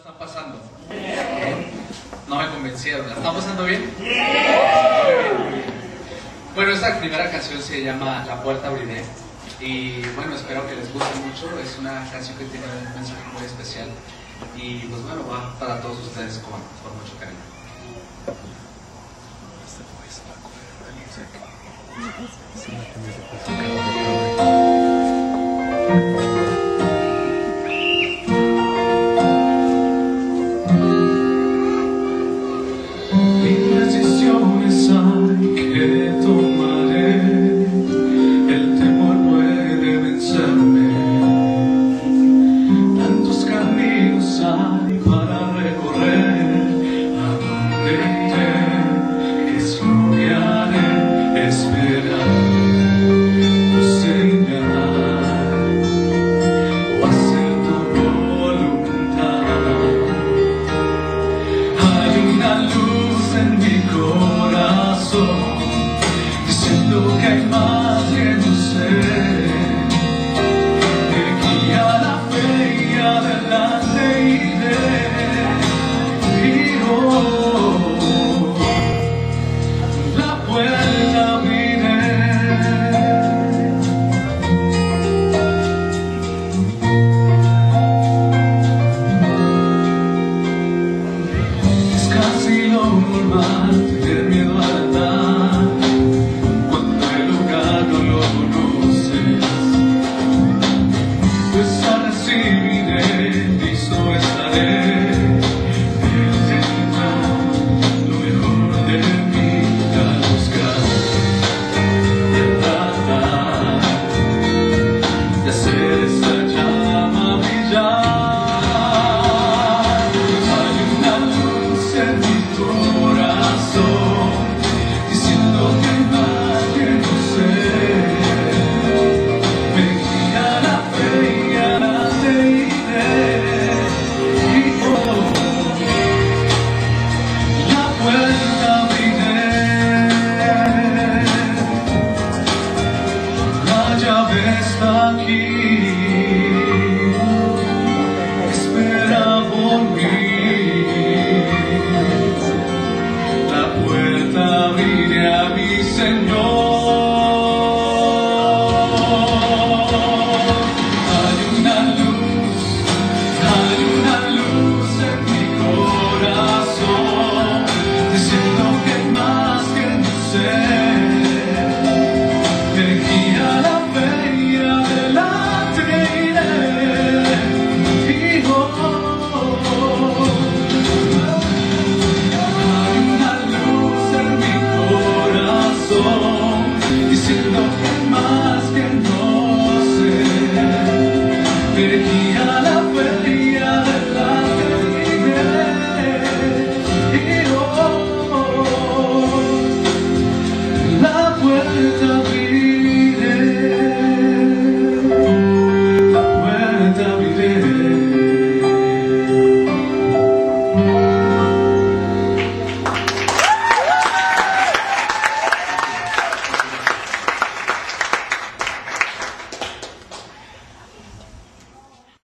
están pasando? No me convencieron. ¿La están pasando bien? Muy bien, muy bien. Bueno, esta primera canción se llama La Puerta Abrire. Y bueno, espero que les guste mucho. Es una canción que tiene un mensaje muy especial. Y pues bueno, va para todos ustedes con mucho cariño. Sí,